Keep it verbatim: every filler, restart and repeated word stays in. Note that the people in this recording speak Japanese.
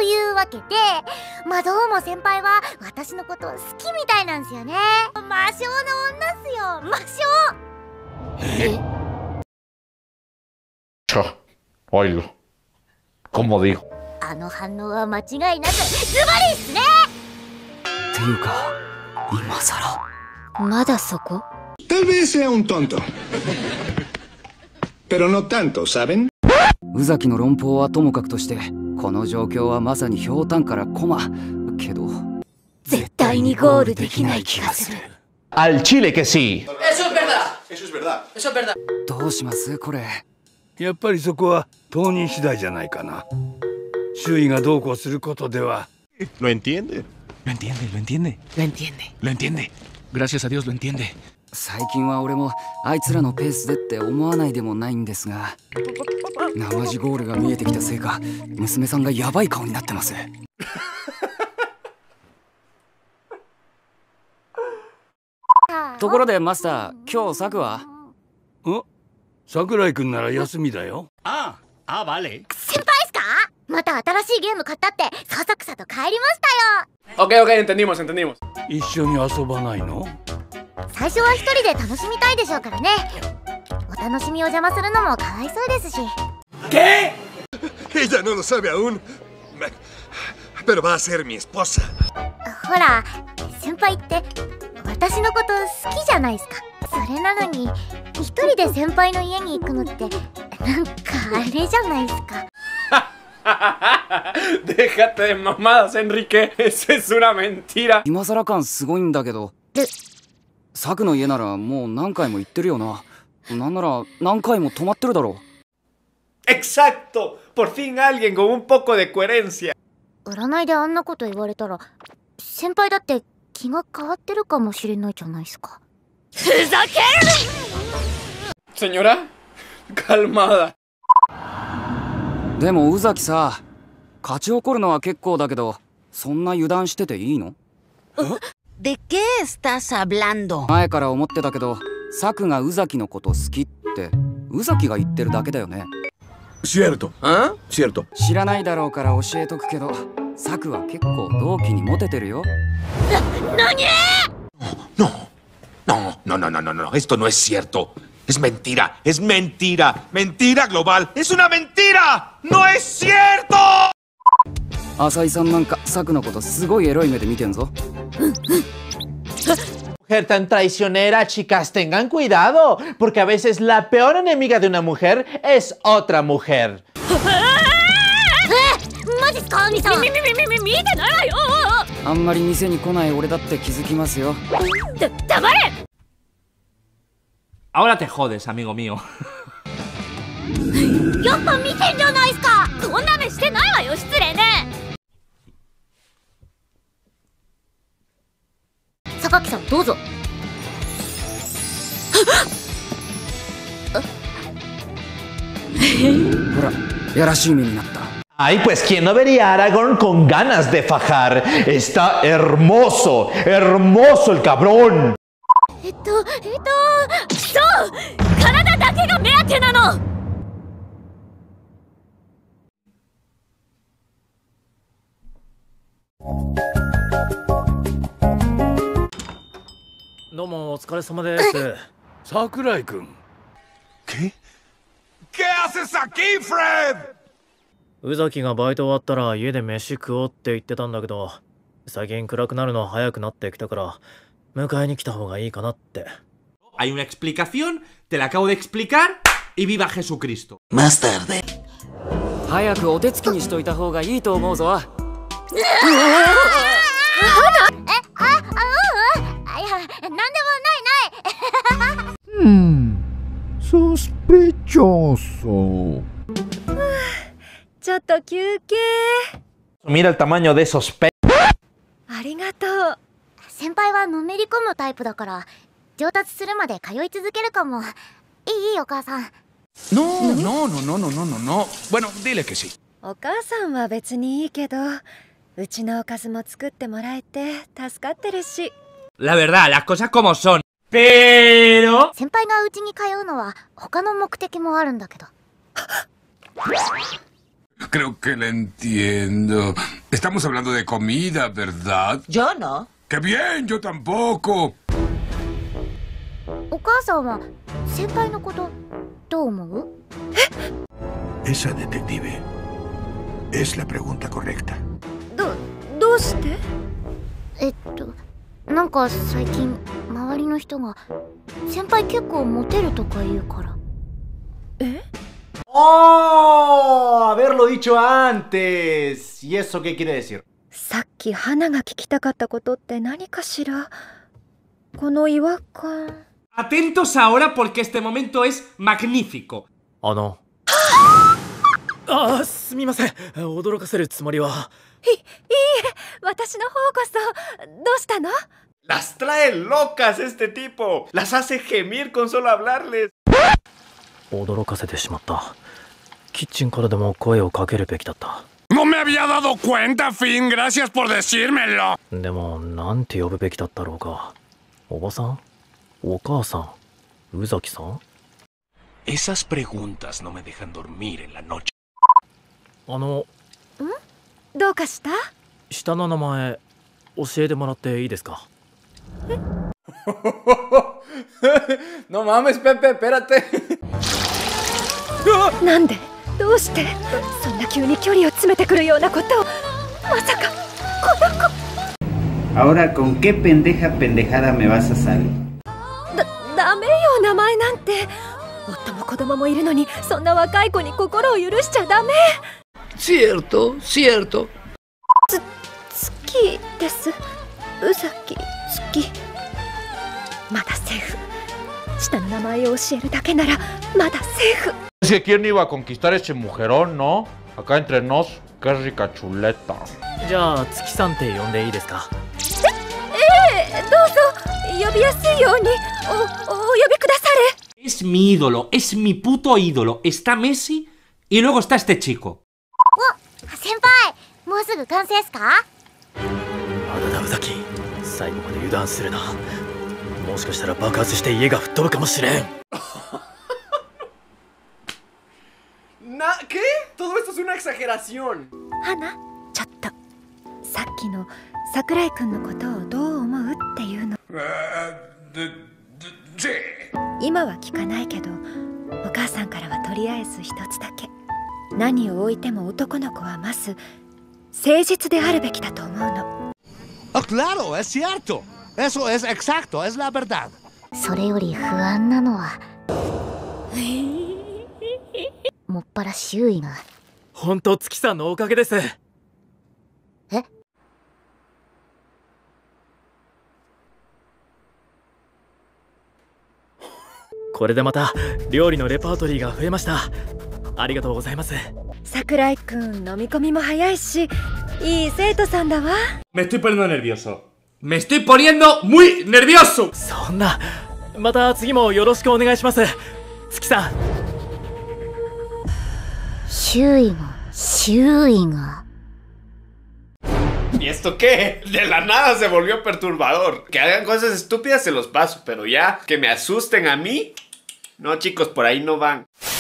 いうわけで、まあどうも先輩は私のこと好きみたいなんですよね。魔性の女っすよ、魔性。 えCha, oílo. ¿Cómo digo? あの反応は間違いなくズバリっすね。 っていうか今さらまだそこ。 Tal vez sea un tonto. Pero no tanto, ¿saben? 宇崎の論法はともかくとして、この状況はまさにひょうたんからコマけど絶対にゴールできない気がする。 Al Chile que sí. Eso es verdad. Eso es verdad. Eso es verdad. どうしますこれ。 やっぱりそこは当人次第じゃないかな。周囲がどうこうすることでは。 Lo entiende. Lo entiende, lo entiende. Lo entiende. Lo entiende. Gracias a Dios lo entiende. 最近は俺もあいつらのペースでって思わないでもないんですが、生地ゴールが見えてきたせいか娘さんがヤバい顔になってます。ところでマスター、今日サクは？ ん？桜井くんなら休みだよ。 ああ、あ、vale。 先輩っすか？また新しいゲーム買ったってそそくさと帰りましたよ。 Ok, ok, entendimos, entendimos. 一緒に遊ばないの？ 最初は一人で楽しみたいでしょうからね。お楽しみを邪魔するのもかわいそうですし。 ¿Qué? Ella no lo sabe aún. Pero va a ser mi esposa. ほら、先輩って私のこと好きじゃないですか。それなのに一人で先輩の家に行くのってなんかあれじゃないですか。 Déjate de mamadas, Enrique. Eso es una mentira. 今更感すごいんだけど。サクの家ならもう何回も行ってるよな。なんなら何回も泊まってるだろう。Exacto. Por fin alguien con un poco de coherencia. 占いであんなこと言われたら先輩だって気が変わってるかもしれないじゃないですか。ふざける Señora, calmada. でも宇崎さ、勝ち誇るのは結構だけど、そんな油断してていいの ？¿De qué estás hablando? 前から思ってたけど、サクが宇崎のこと好きって宇崎が言ってるだけだよね。 Cierto. ¿Ah? Cierto. 知らないだろうから教えとくけど、サクは結構同期にモテてるよ。 な、何？ No, no, no, no, no, no, no, esto no es cierto. Es mentira, es mentira, mentira global, es una mentira, no es cierto. 浅井さんなんかサクのことすごいエロい目で見てんぞ。 Mujer tan traicionera, chicas, tengan cuidado, porque a veces la peor enemiga de una mujer es otra mujer. マジっすか、兄さん。みみみみみ見てないわよ。 あんまり店に来ない俺だって気づきますよ。 だ、黙れ。 Ahora te jodes, amigo mío. やっぱ見てんじゃないっすか。こんな目してないわよ、失礼ね。榊さんどうぞ。 ほら、やらしい目になった。 Ay, pues quién no vería a Aragorn con ganas de fajar. Está hermoso, hermoso el cabrón. えっと、えっと、そう、体だけが目当てなの。 どうもお疲れ様です。 桜井くん。 ¿Qué? ¿Qué haces aquí, Fred? 宇崎がバイト終わったら家で飯食おうって言ってたんだけど、最近暗くなるの早くなってきたから迎えに来た方がいいかなって。 Hay una explicación, te la acabo de explicar y viva Jesucristo. Más tarde. 早くお手つきにしといた方がいいと思うぞ。 え、あ、あ、うんうん。いや、なんでもないない。 Hmm, sospechoso. ちょっと休憩。 Mira el tamaño de esos pe... ありがとう。 先輩はのめり込むタイプだから上達するまで通い続けるかも。いいいいお母さん。 No, no, no, no, no, no, no, no. Bueno, dile que sí. お母さんは別にいいけど、うちのおかずも作ってもらえて助かってるし。 La verdad, las cosas como son. Pero... 先輩がうちに通うのは他の目的もあるんだけど。 Creo que le entiendo. Estamos hablando de comida, ¿verdad? Yo no. ¡Qué bien! Yo tampoco. お母さんは先輩のことどう思う？ Esa detective es la pregunta correcta. どどうして？ えっとなんか最近周りの人が先輩結構モテるとか言うから。 え ¡Oh! Haberlo dicho antes. ¿Y eso qué quiere decir? さっき花が聞きたかったことって何かしら？この違和感。 Atentos ahora porque este momento es magnífico. あのああ、すみません。驚かせるつもりは。 い、いいえ、私の方こそ。どうしたの？ Las trae locas este tipo. Las hace gemir con solo hablarles. 驚かせてしまった。キッチンからでも声をかけるべきだった。 No me había dado cuenta, Finn. Gracias por decírmelo. でも、なんて呼ぶべきだったろうか。おばさん？お母さん？宇崎さん？ Esas preguntas no me dejan dormir en la noche. あの、 ん？どうかした？ 下の名前教えてもらっていいですか？ え？No mames, Pepe, espérate. なんで？どうして？そんな急に距離を詰めてくるようなことを。まさかこの子。 Ahora, ¿con qué pendeja pendejada me vas a salir? だ、ダメよ、名前なんて。夫も子供もいるのに、そんな若い子に心を許しちゃダメ。 Cierto, cierto. つ、月です。宇崎月。まだセーフ。下の名前を教えるだけなら、まだセーフ。 Es que quién iba a conquistar ese mujerón, ¿no? Acá entre nos, qué rica chuleta. じゃあ、月さんって呼んでいいですか？ ええ、どうぞ呼びやすいようにお、お呼びくだされ。 Es mi ídolo, es mi puto ídolo. Está Messi y luego está este chico. お、先輩、もうすぐ完成っすか？ まだだ、宇崎。最後まで油断するな。もしかしたら爆発して家が吹っ飛ぶかもしれん。 Na, ¿qué? Todo esto es una exageración. 花、ちょっと。さっきの桜井くんのことをどう思うっていうの。今は聞かないけど、お母さんからはとりあえず一つだけ。何を置いても男の子はまず誠実であるべきだと思うの。 Ah, claro, es cierto. Eso es exacto, es la verdad. それより不安なのはもっぱら周囲が。 本当月さんのおかげです。 え？ これでまた料理のレパートリーが増えました。ありがとうございます。 桜井くん飲み込みも早いし、いい生徒さんだわ。 Me estoy poniendo nervioso. Me estoy poniendo muy nervioso. そんな、また次もよろしくお願いします。月さん。 周囲が、周囲が。 ¿Y esto qué? De la nada se volvió perturbador. Que hagan cosas estúpidas se los paso, pero ya que me asusten a mí. No, chicos, por ahí no van.